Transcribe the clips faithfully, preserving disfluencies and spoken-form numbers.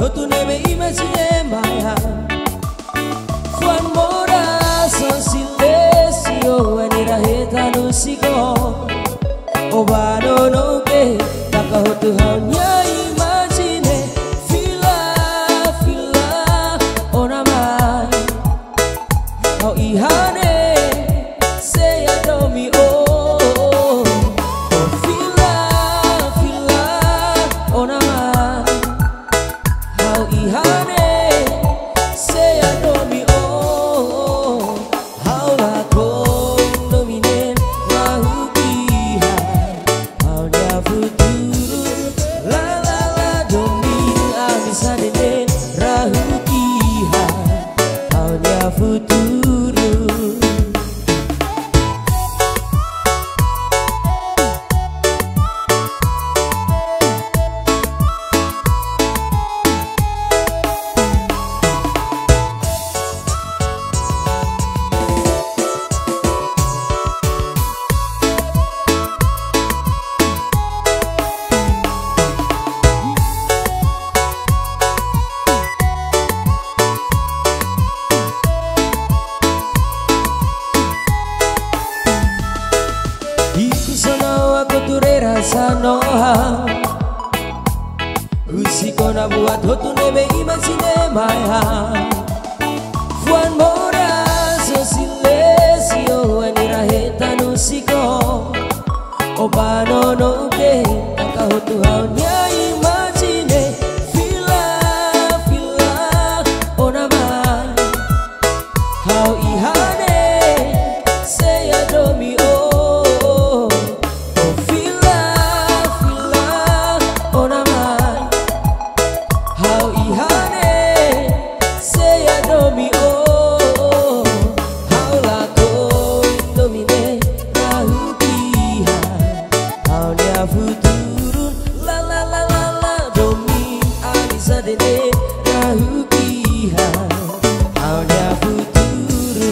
tu neve imagine mai fu amore son silenzio e nira heta no sigo o vano no ke taka hotu hanya imagine fila fila ona mai kau ihane say adore me oh oh fila fila ona mai kau ihane say adore me oh how la ko domine rahu kiha how dia futuro la la la domine avisa de rahu kiha how dia futuro. Sanoha Usiko na buat hotu nebe imagine mai ha Fuan mora so silenzio anira heta no siko Opano no ke taka hotu haunya imagine fila fila ona mai how ihane say adore me oh futuro la la la la la domin avisa de rahu kiha how dia futuro.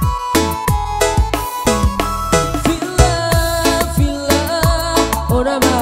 Ora